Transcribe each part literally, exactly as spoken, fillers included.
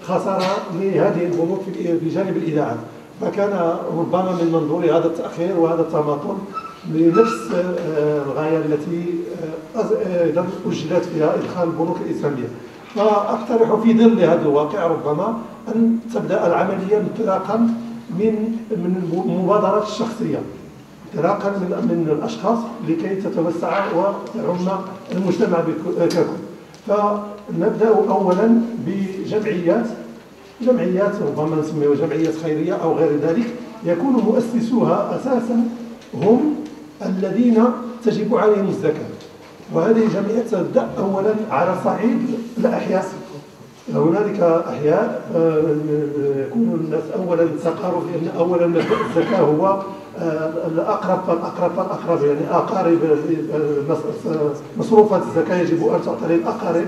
خسارة لهذه البنوك في جانب الإيداعات، فكان ربما من منظور هذا التأخير وهذا التماطل لنفس الغاية التي إذا أجلت فيها إدخال البنوك الإسلامية. فأقترح في ظل هذا الواقع ربما أن تبدأ العملية انطلاقا من من المبادرات الشخصية، انطلاقا من من الأشخاص لكي تتوسع وتعم المجتمع ككل. فنبدأ أولا بجمعيات جمعيات ربما نسميها جمعيات خيرية أو غير ذلك، يكون مؤسسوها أساسا هم الذين تجب عليهم الزكاة. وهذه الجمعيات تبدأ أولا على صعيد الأحياء. هنالك أحياء يكون الناس أولا تقارب، لأن أولا الزكاة هو الأقرب فالأقرب فالأقرب، يعني أقارب مصروفات الزكاة يجب أن تعطى للأقارب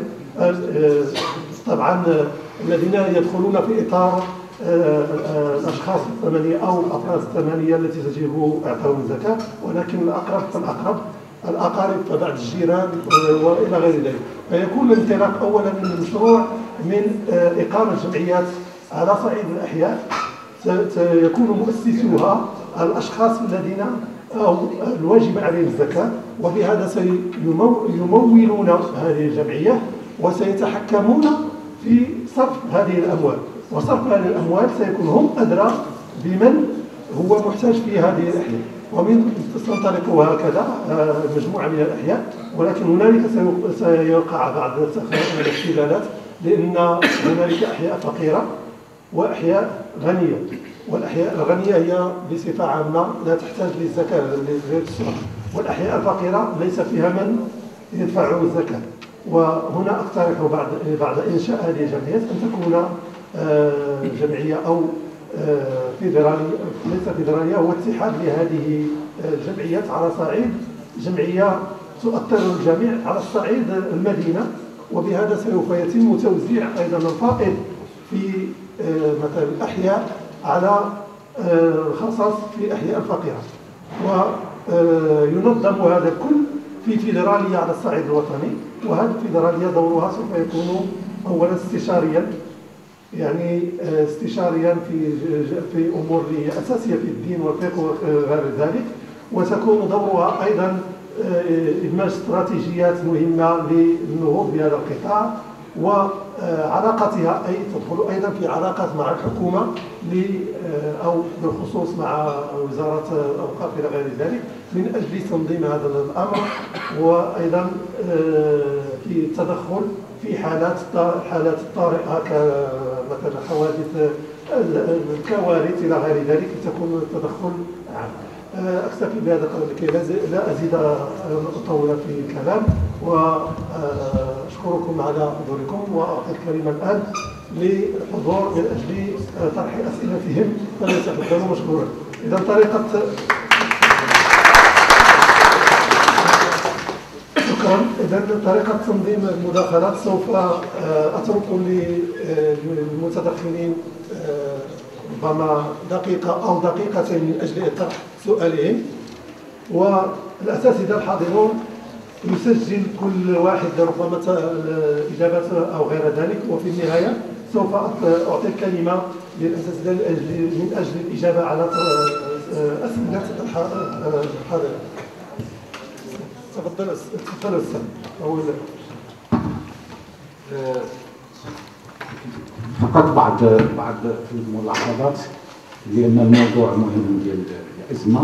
طبعا الذين يدخلون في إطار الأشخاص الثمانية أو الأفراد الثمانية التي تجب إعطائهم الزكاة، ولكن الأقرب فالأقرب الأقارب فبعد الجيران وإلى غير ذلك. فيكون الانطلاق أولا من المشروع من إقامة جمعيات على صعيد الأحياء يكون مؤسسوها الأشخاص الذين أو الواجب عليهم الزكاة، وبهذا سيمولون هذه الجمعية وسيتحكمون في صرف هذه الأموال، وصرف هذه الأموال سيكون هم أدرى بمن هو محتاج في هذه الأحياء. ومن تنطلق هكذا مجموعة من الأحياء، ولكن هنالك سيقع بعض الاختلالات، لأن هنالك أحياء فقيرة وأحياء غنية، والأحياء الغنية هي بصفة عامة لا تحتاج للزكاة للصرف، والأحياء الفقيرة ليس فيها من يدفع الزكاة. وهنا أقترح بعد بعد إنشاء هذه الجمعيات أن تكون جمعية أو فيدرالية، ليس فيدرالية، هو اتحاد لهذه الجمعيات على صعيد جمعية تؤثر الجميع على الصعيد المدينة، وبهذا سوف يتم توزيع أيضا الفائض في مثلا الأحياء على الخصص في الأحياء الفقيرة، وينظم هذا الكل في فيدرالية على الصعيد الوطني. وهذه الفيدرالية دورها سوف يكون أولا استشاريا، يعني استشاريا في في امور اساسيه في الدين والفقه وغير ذلك، وتكون دورها ايضا ادماج استراتيجيات مهمه للنهوض بهذا القطاع وعلاقتها، اي تدخل ايضا في علاقات مع الحكومه او بالخصوص مع وزاره الاوقاف الى غير ذلك من اجل تنظيم هذا الامر، وايضا في التدخل في حالات حالات الطارئه كمثلا حوادث الكوارث الى غير ذلك، تكون التدخل عام. اكتفي بهذا القدر لكي لا ازيد اطول في الكلام، واشكركم على حضوركم، واعطي الكلمه الان للحضور من اجل طرح اسئلتهم فليتفضلوا مشكورا. اذا طريقه شكرا. إذا طريقة تنظيم المداخلات سوف أترك للمتدخلين ربما دقيقة أو دقيقتين من أجل طرح سؤالهم، والأساتذة الحاضرون يسجل كل واحد ربما إجابته أو غير ذلك، وفي النهاية سوف أعطي الكلمة للأساتذة من أجل الإجابة على أسئلة الحاضرين. تفضل تفضل استاذ. اولا فقط بعض بعض الملاحظات لان الموضوع مهم ديال الازمه،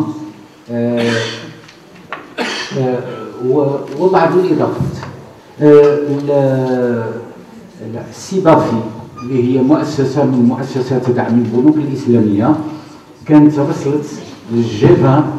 وبعض الاضافات. السيبافي اللي هي مؤسسه من مؤسسات دعم البنوك الاسلاميه كانت رسلت للجي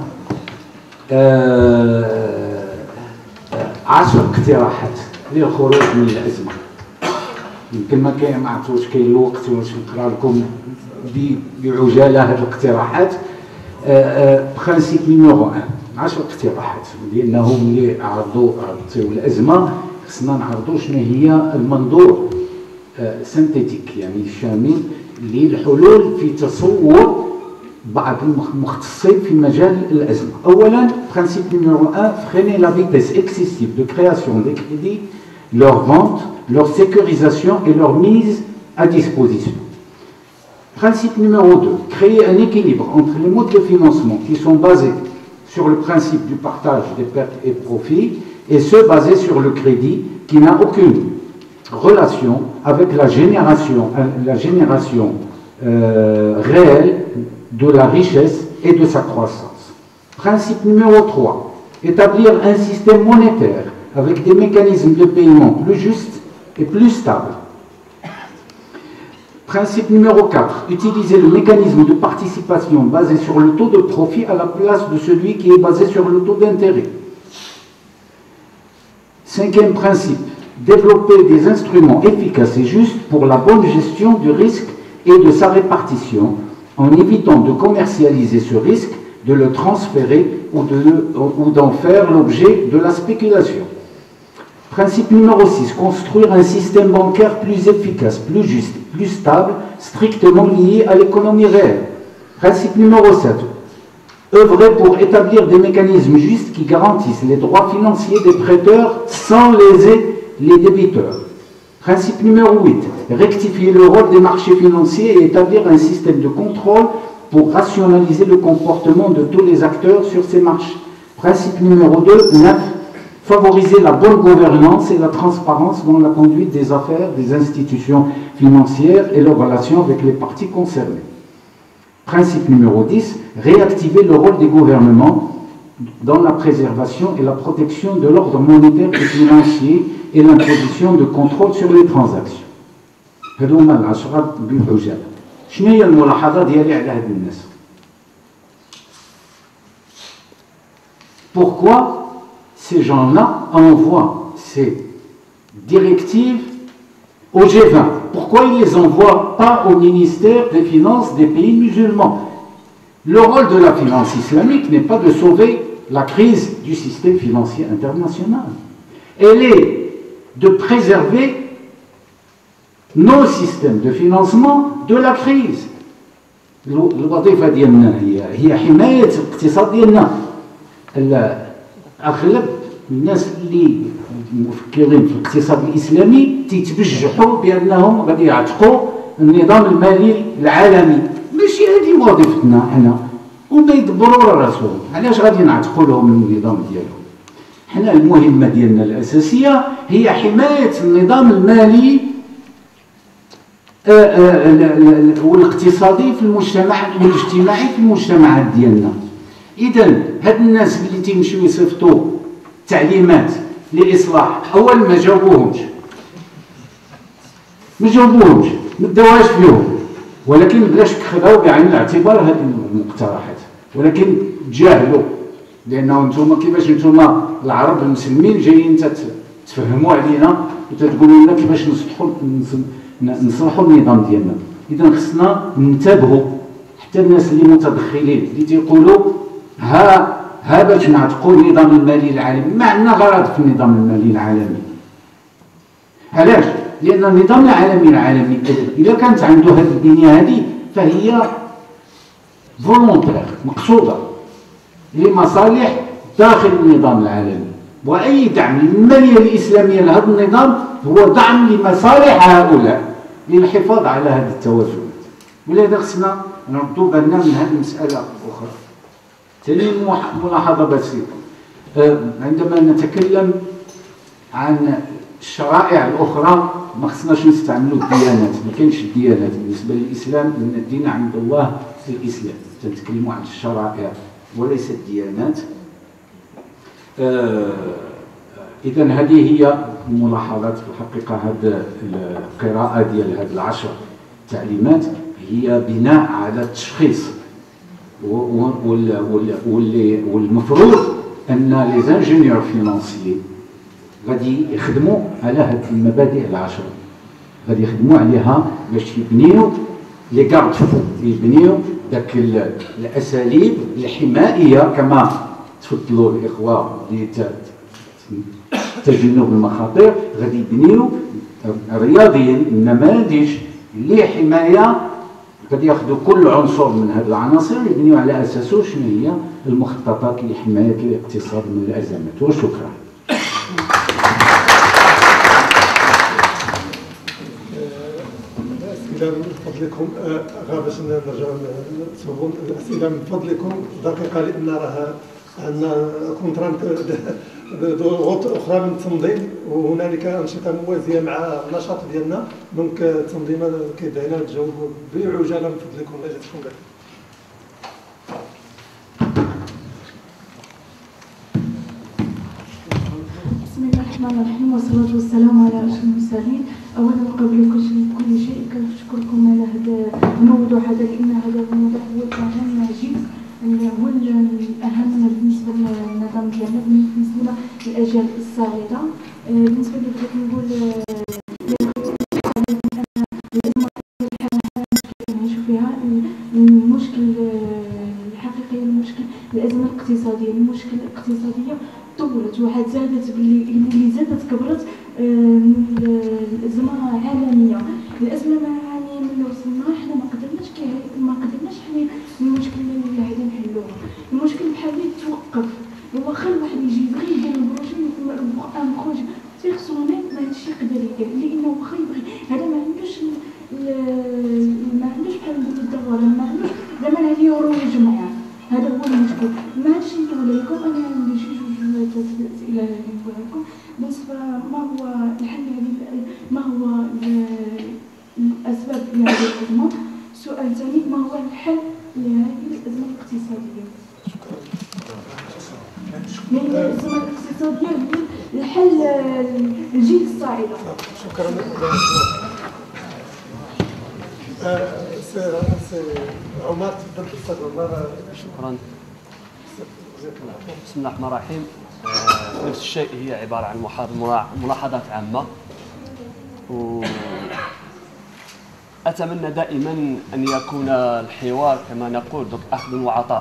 عشر اقتراحات للخروج من الازمه. يمكن ما كاين ما عرفتوش كاين الوقت واش نقرا لكم بعجاله هذه الاقتراحات. برانسيب نيميرو واحد، عشر اقتراحات لانهم اللي عرضوا عرضوا الازمه خصنا نعرضوا شنو هي المنظور سينتيتيك يعني شامل للحلول في تصور بعض المختصين في مجال الأزمة. أولا principe numéro un, freiner la vitesse excessive de création des crédits, leur vente, leur sécurisation et leur mise à disposition. Principe numéro deux, créer un équilibre entre les modes de financement qui sont basés sur le principe du partage des pertes et profits et ceux basés sur le crédit qui n'a aucune relation avec la génération, la génération euh, réelle de la richesse et de sa croissance. Principe numéro trois, établir un système monétaire avec des mécanismes de paiement plus justes et plus stables. Principe numéro quatre, utiliser le mécanisme de participation basé sur le taux de profit à la place de celui qui est basé sur le taux d'intérêt. Cinquième principe, développer des instruments efficaces et justes pour la bonne gestion du risque et de sa répartition, en évitant de commercialiser ce risque, de le transférer ou d'en faire l'objet de la spéculation. Principe numéro six, construire un système bancaire plus efficace, plus juste, plus stable, strictement lié à l'économie réelle. Principe numéro sept, œuvrer pour établir des mécanismes justes qui garantissent les droits financiers des prêteurs sans léser les débiteurs. Principe numéro huit, rectifier le rôle des marchés financiers et établir un système de contrôle pour rationaliser le comportement de tous les acteurs sur ces marchés. Principe numéro deux, neuf, favoriser la bonne gouvernance et la transparence dans la conduite des affaires des institutions financières et leurs relations avec les parties concernées. Principe numéro dix, réactiver le rôle des gouvernements dans la préservation et la protection de l'ordre monétaire et financier et l'imposition de contrôle sur les transactions. هذو هما العشرة بالعجالة. شنو هي الملاحظة ديالي على هاد الناس؟ Pourquoi ces gens-là envoient ces directives au G vingt? Pourquoi ils ne les envoient pas au ministère des Finances des pays musulmans? Le rôle de la finance islamique n'est pas de sauver la crise du système financier international. Elle est de préserver nos systèmes de financement de la crise. الوظيفة ديالنا هي هي حماية الاقتصاد ديالنا. أغلب الناس اللي مفكرين في الاقتصاد الإسلامي تيتبجحوا بأنهم غادي يعتقوا النظام المالي العالمي. ماشي هذه وظيفتنا حنا، وما يدبروا راسهم علاش غادي نعتقوا لهم النظام ديالهم. حنا المهمة ديالنا الأساسية هي حماية النظام المالي والاقتصادي في المجتمع والاجتماعي في المجتمعات ديالنا. إذا هاد الناس اللي تيمشيو يصيفطوا تعليمات لإصلاح، أول ما جاوبوهمش ما جاوبوهمش ما داوهاش فيهم، ولكن بلا شك خذاو بعين الاعتبار هذه المقترحات، ولكن تجاهلوا، لأنه نتوما كيفاش نتوما العرب المسلمين جايين تفهموا علينا وتتقولوا لنا كيفاش نصلحوا نصلحوا النظام ديالنا. إذا خصنا ننتبهوا حتى الناس اللي متدخلين اللي تيقولوا ها ها باش نعتقوا النظام المالي العالمي. ما عندنا غرض في النظام المالي العالمي. علاش؟ لأن النظام العالمي العالمي إذا كانت عنده هذه البنية هذه فهي فولونتير مقصودة لمصالح داخل النظام العالمي، وأي دعم للمالية الإسلامية لهذا النظام هو دعم لمصالح هؤلاء للحفاظ على هذه التوازنات. ولهذا خصنا نردوا بالنا من هذه المسألة أخرى. ثاني ملاحظة بسيطة، عندما نتكلم عن الشرائع الأخرى ما خصناش نستعملوا الديانات، ما كاينش الديانات بالنسبة للإسلام، لأن الدين عند الله الإسلام. تنتكلموا عن الشرائع وليس الديانات. إذا هذه هي الملاحظات. في الحقيقة هذه القراءة ديال هذه العشر تعليمات هي بناء على التشخيص، والمفروض أن لي زانجينيور فينانسيي غادي يخدموا على هذه المبادئ العشر، غادي يخدموا عليها باش يبنيو لي كارد فو، يبنيو ذاك الأساليب الحمائية كما تفضلوا الإخوة لتجنب المخاطر. غادي يبنيو رياضيين النماذج لحماية، غادي ياخذوا كل عنصر من هذه العناصر يبنيو على أساسه شنو هي المخططات لحماية الاقتصاد من الأزمات. وشكرا. إذا من فضلكم غير باش نرجعوا نصوبوا الأسئلة من فضلكم دقيقة، لأن راه عندنا كونترانت ضغوط أخرى من التنظيم، وهنالك أنشطة موازية مع النشاط ديالنا. دونك التنظيم كيدعينا تجاوبوا بعجالة من فضلكم. الله يجزيكم بخير. بسم الله الرحمن الرحيم، والصلاة والسلام على أشرف المرسلين. أولا قبل كل شيء كنشكركم على هذا الموضوع هذا، لأن هذا الموضوع هو الأهم جزء، هو الأهم بالنسبة للنظام ديالنا، بالنسبة للأجيال الصاعدة. بالنسبة لي بغيت نقول نعيشوا فيها المشكل الحقيقي، المشكل الأزمة الاقتصادية. المشكل الاقتصادية طولت وعاد زادت، باللي زادت كبرت الأزمة عالمية. الأزمة يعني ملي وصلنا حنا ما قدرناش ما قدرناش حنا المشكل اللي هذا نحلوه. المشكل بحال اللي توقف، واخا الواحد يجي يبغي يدير البروجي ان بروجي بيرسونيل ما هادشي يقدر يدير، لأنه واخا يبغي هذا ما عندوش ما عندوش بحال نقولوا الدوره، ما عندوش زعما هذه يروج معاه. هذا هو المشكل. ما عادش نقول لكم انا عندي شي جوج الاسئله اللي نقولها لكم. بالنسبه ما هو الحل هذه، ما هو الاسباب لهذه الازمه؟ السؤال الثاني، ما هو الحل لهذه الازمه الاقتصاديه؟ لان الازمه الاقتصاديه هي الحل الجيل الصاعده. شكرا. سي عمر تفضل استاذ عمر. شكرا. بسم الله الرحمن الرحيم. نفس الشيء، هي عبارة عن ملاحظات عامة، وأتمنى دائما أن يكون الحوار كما نقول دوك أخذ وعطاء.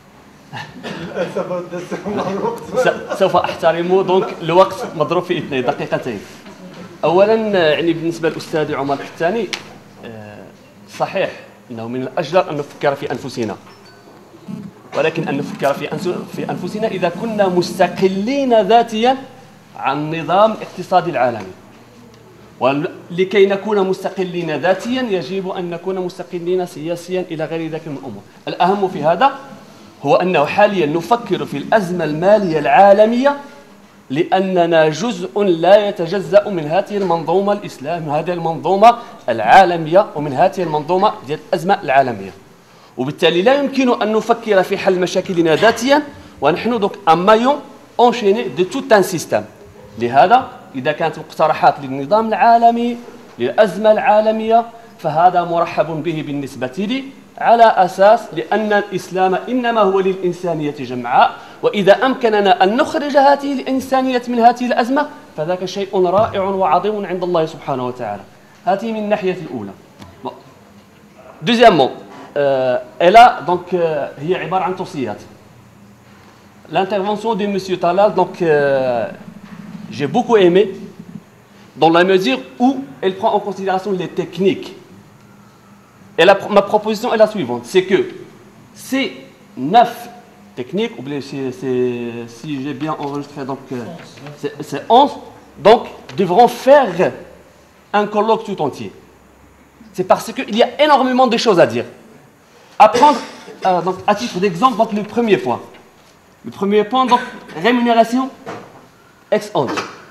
سوف أحترم دونك الوقت مضروب في اثنين دقيقتين. أولا يعني بالنسبة للأستاذ عمر الحتاني، صحيح أنه من الأجدر أن نفكر في أنفسنا، ولكن أن نفكر في في أنفسنا إذا كنا مستقلين ذاتيا عن النظام الاقتصادي العالمي. ولكي نكون مستقلين ذاتيا يجب أن نكون مستقلين سياسيا إلى غير ذلك من الأمور. الأهم في هذا هو أنه حاليا نفكر في الأزمة المالية العالمية، لأننا جزء لا يتجزأ من هذه المنظومة الإسلام، من هذه المنظومة العالمية، ومن هذه المنظومة ديال الأزمة العالمية. وبالتالي لا يمكن أن نفكر في حل مشاكلنا ذاتيا ونحن دوك أمايون أونشيني دو توت ان سيستم. لهذا إذا كانت مقترحات للنظام العالمي للأزمة العالمية فهذا مرحب به بالنسبة لي، على أساس لأن الإسلام إنما هو للإنسانية جمعاء، وإذا أمكننا أن نخرج هذه الإنسانية من هذه الأزمة فذاك شيء رائع وعظيم عند الله سبحانه وتعالى. هذه من الناحية الأولى. دوزيامون إلا دونك هي عبارة عن توصيات. L'intervention de Monsieur Talal, donc euh, j'ai beaucoup aimé dans la mesure où elle prend en considération les techniques. Et la, ma proposition est la suivante, c'est que ces neuf techniques, ou bien si, si j'ai bien enregistré, donc euh, c'est onze, donc devront faire un colloque tout entier. C'est parce qu'il y a énormément de choses à dire. À prendre, euh, donc, à titre d'exemple, donc le premier point. Le premier point, donc, rémunération ex ante.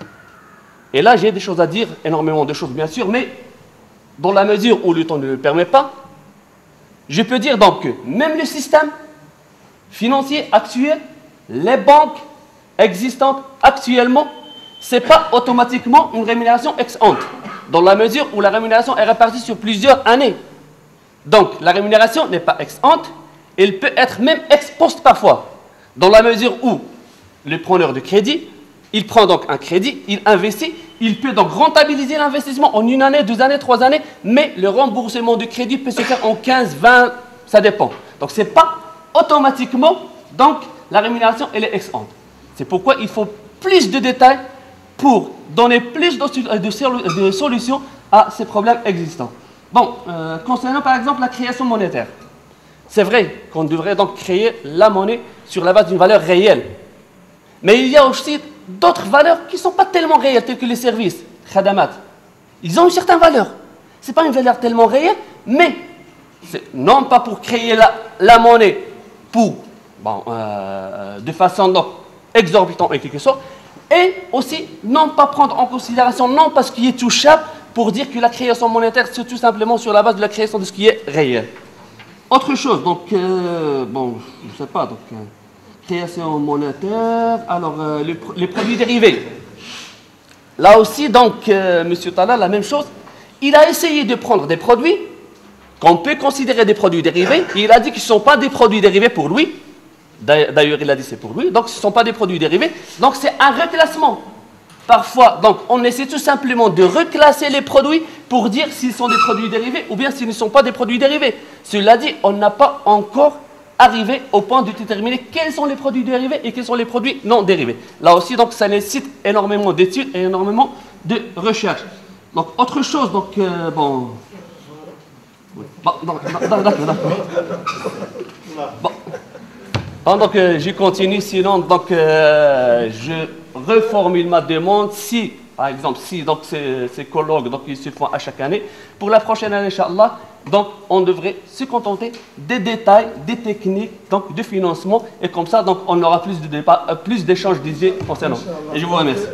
Et là, j'ai des choses à dire, énormément de choses, bien sûr, mais dans la mesure où le temps ne le permet pas, je peux dire donc que même le système financier actuel, les banques existantes actuellement, ce n'est pas automatiquement une rémunération ex ante, dans la mesure où la rémunération est répartie sur plusieurs années. Donc, la rémunération n'est pas ex ante, elle peut être même ex post parfois. Dans la mesure où le preneur de crédit, il prend donc un crédit, il investit, il peut donc rentabiliser l'investissement en une année, deux années, trois années, mais le remboursement du crédit peut se faire en quinze, vingt, ça dépend. Donc ce n'est pas automatiquement, donc la rémunération elle est ex ante. C'est pourquoi il faut plus de détails pour donner plus de, de, de solutions à ces problèmes existants. Bon, euh, concernant par exemple la création monétaire, c'est vrai qu'on devrait donc créer la monnaie sur la base d'une valeur réelle. Mais il y a aussi d'autres valeurs qui ne sont pas tellement réelles, telles que les services, khadamat. Ils ont une certaine valeur. Ce n'est pas une valeur tellement réelle, mais non pas pour créer la, la monnaie pour, bon, euh, de façon donc, exorbitante en quelque sorte, et aussi non pas prendre en considération, non pas ce qui est touchable, pour dire que la création monétaire, c'est tout simplement sur la base de la création de ce qui est réel. Autre chose, donc, euh, bon, je ne sais pas, donc, euh, création monétaire, alors, euh, les, les produits dérivés. Là aussi, donc, euh, M. Talla, la même chose, il a essayé de prendre des produits qu'on peut considérer des produits dérivés, et il a dit qu'ils ne sont pas des produits dérivés pour lui. D'ailleurs, il a dit c'est pour lui, donc ce ne sont pas des produits dérivés. Donc, c'est un reclassement. Parfois, donc, on essaie tout simplement de reclasser les produits pour dire s'ils sont des produits dérivés ou bien s'ils ne sont pas des produits dérivés. Cela dit, on n'a pas encore arrivé au point de déterminer quels sont les produits dérivés et quels sont les produits non dérivés. Là aussi, donc, ça nécessite énormément d'études et énormément de recherches. Donc, autre chose, donc, euh, bon... Bon, d'accord, d'accord. Bon. Bon, donc, euh, je continue, sinon, donc, euh, je reformule ma demande. Si, par exemple, si donc, ces, ces colloques donc, ils se font à chaque année, pour la prochaine année, Inch'Allah, donc, on devrait se contenter des détails, des techniques donc, de financement, et comme ça, donc, on aura plus de débats, plus d'échanges d'idées concernant. Et je vous remercie.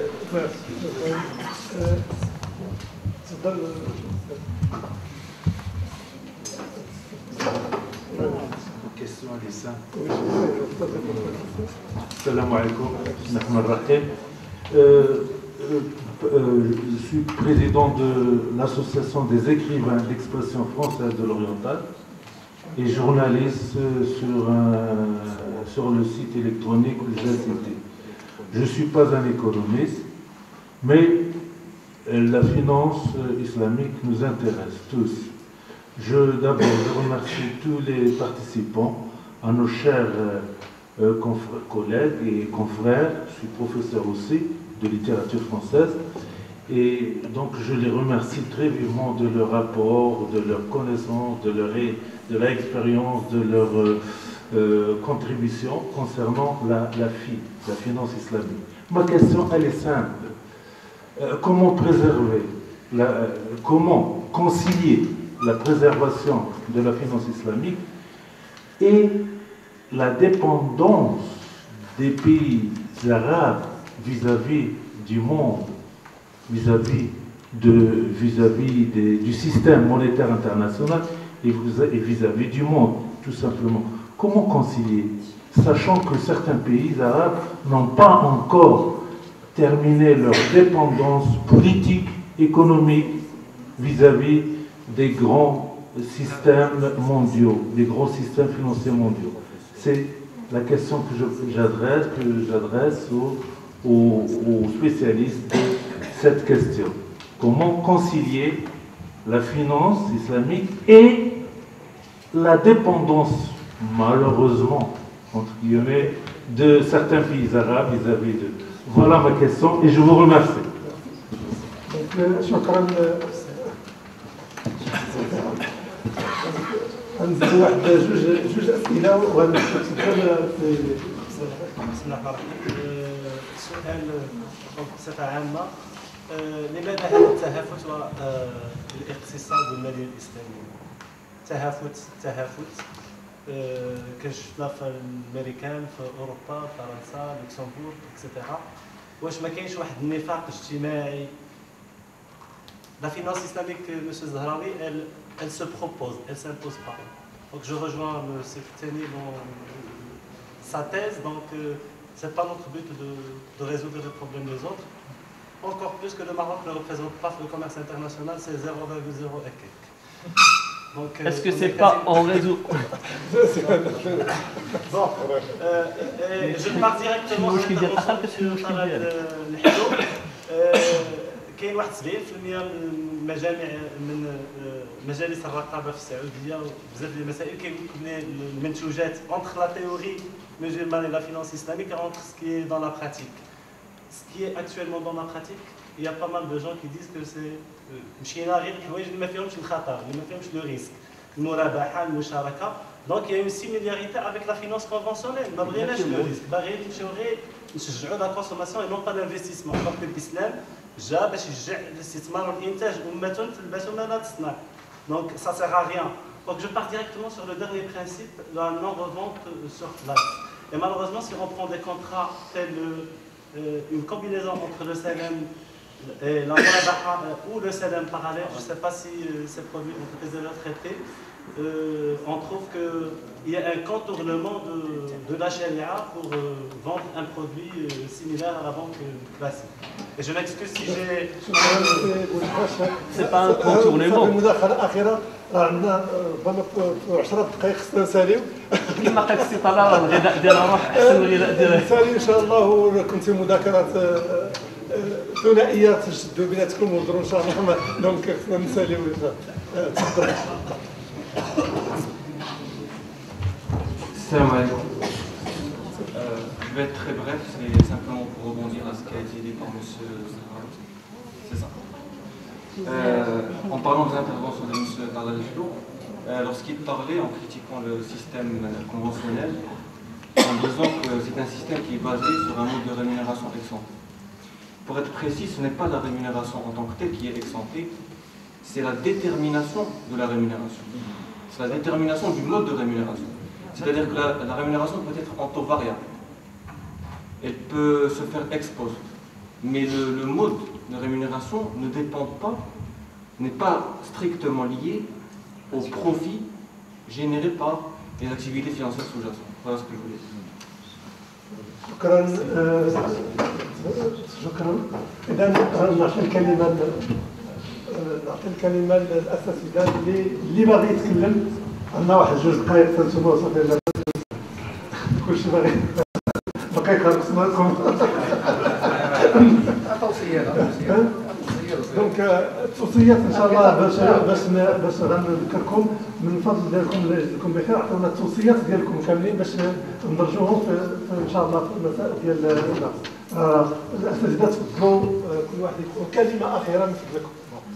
question elle est simple. Salam alaikum. Euh, euh, je suis président de l'association des écrivains d'expression française de l'oriental et journaliste sur, un, sur le site électronique Z C T. Je ne suis pas un économiste, mais la finance islamique nous intéresse tous. Je, d'abord, je remercie tous les participants, à nos chers euh, collègues et confrères. Je suis professeur aussi de littérature française. Et donc, je les remercie très vivement de leur apport, de leur connaissance, de leur, de leur expérience, de leur euh, euh, contribution concernant la, la F I, la finance islamique. Ma question, elle est simple. Euh, comment préserver, la, euh, comment concilier la préservation de la finance islamique et la dépendance des pays arabes vis-à-vis du monde, vis-à-vis de vis-à-vis du système monétaire international et vis-à-vis du monde, tout simplement. Comment concilier, sachant que certains pays arabes n'ont pas encore terminé leur dépendance politique, économique vis-à-vis des grands systèmes mondiaux, des grands systèmes financiers mondiaux. C'est la question que j'adresse, que j'adresse aux, aux, aux spécialistes de cette question. Comment concilier la finance islamique et la dépendance, malheureusement, entre guillemets, de certains pays arabes vis-à-vis d'eux. Voilà ma question et je vous remercie. غنزيد واحد جوج جوج اسئله وغنتكلم في بسم الله الرحمن الرحيم. سؤال بصفه عامه، لماذا هذا التهافت والاقتصاد المالي الاسلامي؟ تهافت تهافت كشفنا في الامريكان، في اوروبا، فرنسا، لوكسمبورغ اكسيتيرا. واش ما كاينش واحد النفاق اجتماعي؟ La finance islamique, M. Zahrawi, elle, elle se propose, elle ne s'impose pas. Donc je rejoins M. Fteni dans sa thèse, donc euh, ce n'est pas notre but de, de résoudre les problèmes des autres. Encore plus que le Maroc ne représente pas le commerce international, c'est zéro virgule zéro et quelques. Est-ce que c'est pas en réseau? Bon, euh, et je pars directement sur كاين واحد سبعين بالمئة من المجامع من مجالس الرقابه في السعوديه وبزاف ديال المسائل كيقول لك بلي المنتوجات entre la théorie musulmane et la finance islamique entre ce qui est dans la pratique. Ce qui est actuellement dans la pratique, il y a pas mal de gens qui disent que c'est مشينا غير الحوايج اللي ما فيهمش الخطر، اللي ما فيهمش لو ريسك. المرابحه المشاركه. دونك il y a une similarité avec la finance conventionnelle. ما بغيناش لو ريسك، باغيين نمشيو غير نشجعوا لا كونسوماسيون اي نون با لانفستيسمون. دونك الاسلام جا باش يشجع الاستثمار والانتاج، امه تلبسوا ما لا تصنع. دونك ça sert à rien. Donc je pars directement sur le dernier principe, la non-revente sur place. Et malheureusement, si on prend des contrats tels euh, une combinaison entre le salem et la murabaha ou le salem parallèle, je ne sais pas si euh, ces produits ont été déjà traités, euh, on trouve qu'il y a un contournement de, de la charia pour euh, vendre un produit euh, similaire à la banque classique. Et je m'excuse si j'ai... C'est pas un contournement. عندنا ربما في عشرة دقائق خصنا نساليو. كما قالت السي طلال الغذاء ديال الروح احسن من الغذاء ديال نسالي ان شاء الله، وكنتي مذاكرات ثنائيه تجدوا بيناتكم وتدروا ان شاء الله. دونك خصنا نساليو. تفضل. Salam alaikum. Euh, je vais être très bref, c'est simplement pour rebondir à ce qui a été dit par M. Zahra. C'est ça. Euh, en parlant des interventions de M. Dalaljo, euh, lorsqu'il parlait en critiquant le système conventionnel, en disant que c'est un système qui est basé sur un mode de rémunération ex-ante. Pour être précis, ce n'est pas la rémunération en tant que telle qui est ex-ante, c'est la détermination de la rémunération. C'est la détermination du mode de rémunération. C'est-à-dire que la, la rémunération peut être en taux variable. Elle peut se faire ex post. Mais le, le mode de rémunération ne dépend pas, n'est pas strictement lié au profit généré par les activités financières sous-jacentes. Voilà ce que je voulais dire. شكرا. شكرا. إذا نعطي الكلمة نعطي الكلمة للأساتذة اللي اللي باغي يتكلم. عندنا واحد جوج دقائق تنتوما صافي كلشي باغي دقيقة بسمعكم. توصيات دونك التوصيات ان شاء الله باش باش باش غنذكركم من الفضل ديالكم لكم بخير. عطونا التوصيات ديالكم كاملين باش ندرجوهم في, في ان شاء الله في المسائل ديال الناس. الاساتذه تفضلوا كل واحد يقول كلمه اخيره من فضلكم.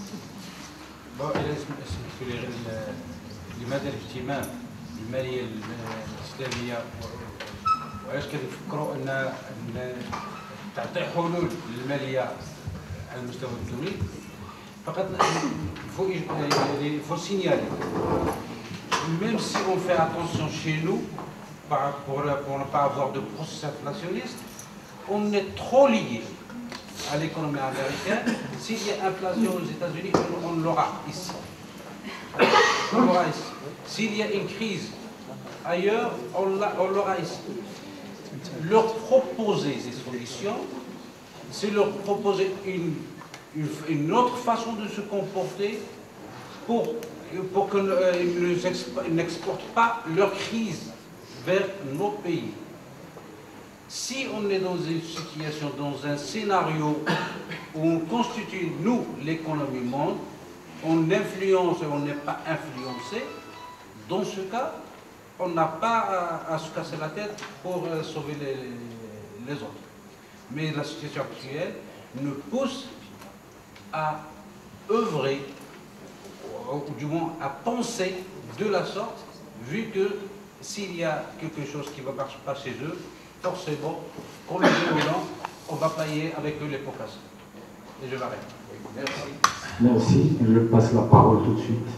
لماذا الاهتمام بالماليه الاسلاميه وعلاش كنفكروا ان تعطي حلول للماليه على المستوى الدولي؟ فقط il faut signaler, même si on fait attention chez nous pour, pour ne pas avoir de processus inflationniste, on est trop lié à l'économie américaine. S'il y a inflation aux États-Unis, on l'aura ici. On l'aura ici. S'il y a une crise ailleurs, on l'aura ici. Leur proposer ces solutions, c'est leur proposer une, une, une autre façon de se comporter pour, pour qu'ils euh, n'exportent pas leur crise vers nos pays. Si on est dans une situation, dans un scénario où on constitue, nous, l'économie monde, on influence et on n'est pas influencé, dans ce cas, on n'a pas à, à se casser la tête pour euh, sauver les, les autres. Mais la situation actuelle nous pousse à œuvrer, ou du moins à penser de la sorte, vu que s'il y a quelque chose qui ne va pas chez eux, forcément, pour les déroulant, on va payer avec eux les pots cassés. Et je m'arrête. Merci. Merci. Je passe la parole tout de suite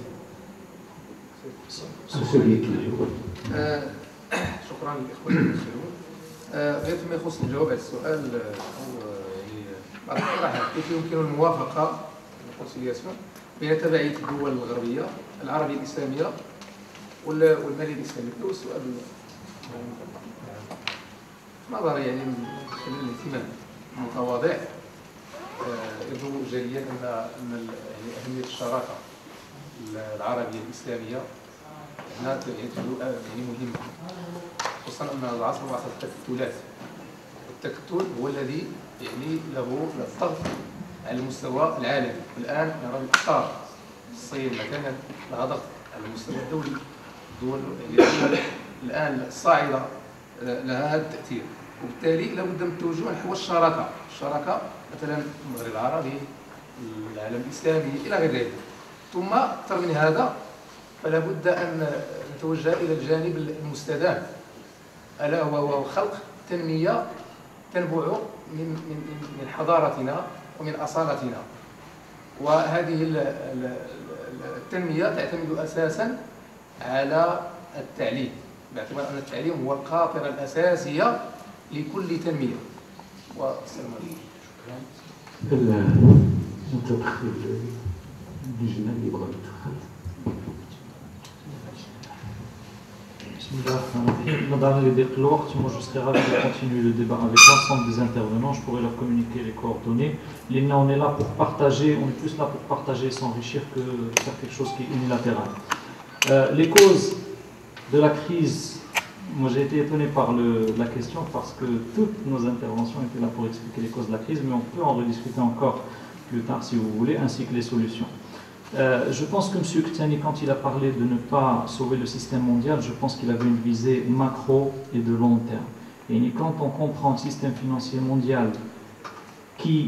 à celui qui joue. شكرا للاخوه المسؤولون. غير فيما يخص الجواب على السؤال او بعض الاقتراحات كيف يمكن الموافقه الكونسيلياسيون بين تبعيه الدول الغربيه العربيه الاسلاميه والماليه الاسلاميه. هو السؤال نظري يعني من خلال الاهتمام المتواضع يظهر جليا ان ان اهميه الشراكه العربيه الاسلاميه هنا يعني مهمه، خصوصا ان العصر هو عصر التكتلات. التكتل هو الذي يعني له الضغط على المستوى العالمي. الان نرى الاقطار الصين مثلا لها ضغط على المستوى الدولي. الدول يعني الان الصاعده لها هذا التاثير، وبالتالي لابد من التوجه نحو الشراكه، الشراكه مثلا المغرب العربي، العالم الاسلامي الى غير ذلك. ثم اكثر من هذا فلا بد أن نتوجه إلى الجانب المستدام، ألا وهو خلق تنمية تنبع من من من حضارتنا ومن أصالتنا. وهذه التنمية تعتمد أساسا على التعليم، باعتبار أن التعليم هو القاطرة الأساسية لكل تنمية. والسلام عليكم. المتدخل اللجنة اللي بغا يدخل. Dans les déclores, moi je serais ravi de continuer le débat avec l'ensemble des intervenants. Je pourrais leur communiquer les coordonnées. L'I N A, on est là pour partager, on est plus là pour partager et s'enrichir que faire quelque chose qui est unilatéral. Euh, les causes de la crise, moi j'ai été étonné par le, la question parce que toutes nos interventions étaient là pour expliquer les causes de la crise, mais on peut en rediscuter encore plus tard si vous voulez, ainsi que les solutions. Euh, je pense que M. Ktani, quand il a parlé de ne pas sauver le système mondial, je pense qu'il avait une visée macro et de long terme. Et quand on comprend le système financier mondial qui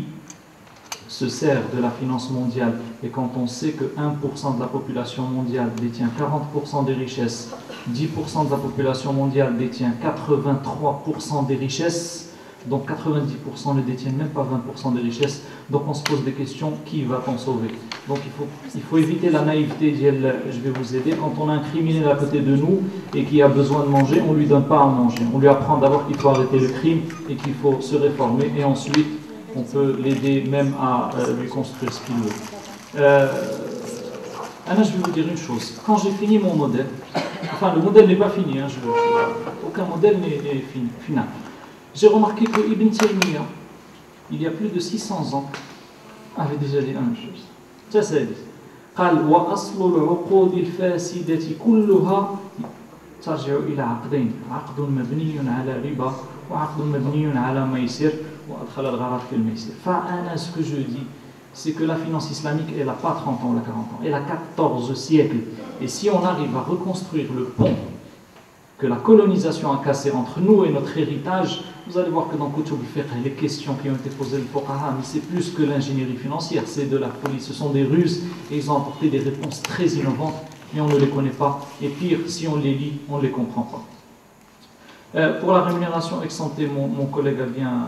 se sert de la finance mondiale, et quand on sait que un pour cent de la population mondiale détient quarante pour cent des richesses, dix pour cent de la population mondiale détient quatre-vingt-trois pour cent des richesses, donc quatre-vingt-dix pour cent ne détiennent même pas vingt pour cent des richesses, donc on se pose des questions, qui va-t-on sauver? Donc il faut, il faut éviter la naïveté, je vais vous aider. Quand on a un criminel à côté de nous et qui a besoin de manger, on ne lui donne pas à manger. On lui apprend d'abord qu'il faut arrêter le crime et qu'il faut se réformer, et ensuite on peut l'aider même à euh, lui construire ce qu'il veut. Euh, Anna, je vais vous dire une chose. Quand j'ai fini mon modèle, enfin le modèle n'est pas fini, hein, je, je, aucun modèle n'est fini, final. J'ai remarqué que Ibn Taymiyyah, il y a plus de six cents ans, avait déjà dit la même chose. Ça, c'est dit. قال وأصل العقود الفاسدة كلها ترجع إلى عقدين، عقد مبني على ربا وعقد مبني على ميسر وأدخل الغرض في الميسر. فأنا ce que je dis, c'est que la finance islamique, elle n'a pas trente ans, elle a quarante ans, elle a quatorze siècles. Et si on arrive à reconstruire le pont que la colonisation a cassé entre nous et notre héritage, vous allez voir que dans Kutub al-Fiqh, les questions qui ont été posées au Fuqaha, mais c'est plus que l'ingénierie financière, c'est de la folie, ce sont des ruses, et ils ont apporté des réponses très innovantes, mais on ne les connaît pas, et pire, si on les lit, on ne les comprend pas. Euh, pour la rémunération ex ante, mon, mon collègue a bien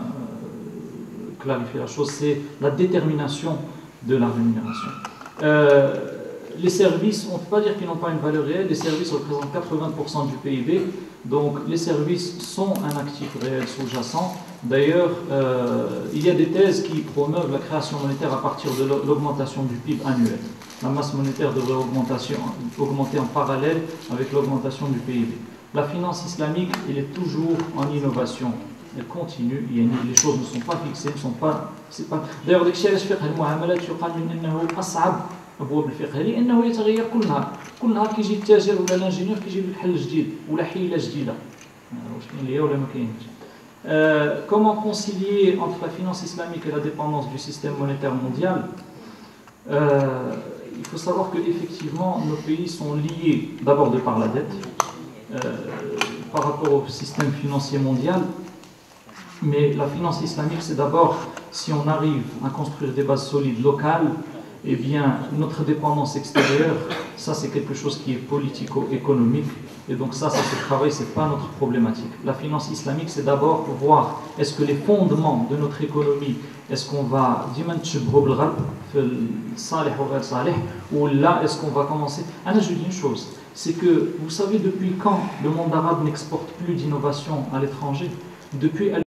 euh, clarifié la chose, c'est la détermination de la rémunération. Euh, Les services, on ne peut pas dire qu'ils n'ont pas une valeur réelle, les services représentent quatre-vingts pour cent du P I B, donc les services sont un actif réel sous-jacent. D'ailleurs, euh, il y a des thèses qui promeuvent la création monétaire à partir de l'augmentation du P I B annuel. La masse monétaire devrait augmenter en parallèle avec l'augmentation du P I B. La finance islamique, elle est toujours en innovation, elle continue, les choses ne sont pas fixées, ne sont pas... pas... D'ailleurs, أبواب الفقه لأنه يتغير كل نهار، كل نهار كيجي التاجر ولا الانجينيور كيجيب لك حل جديد ولا حيلة جديدة. واش كاين ليا ولا ما كاينش. Comment concilier entre la finance islamique et la dépendance du système monétaire mondial? euh, Il faut savoir que effectivement nos pays sont liés d'abord de par la dette euh, par rapport au système financier mondial. Mais la finance islamique, c'est d'abord si on arrive à construire des bases solides locales. Eh bien, notre dépendance extérieure, ça c'est quelque chose qui est politico-économique, et donc ça, ça se travaille, c'est pas notre problématique. La finance islamique, c'est d'abord pour voir est-ce que les fondements de notre économie, est-ce qu'on va ou là, est-ce qu'on va commencer. Ah là, je dis une chose, c'est que vous savez depuis quand le monde arabe n'exporte plus d'innovation à l'étranger? Depuis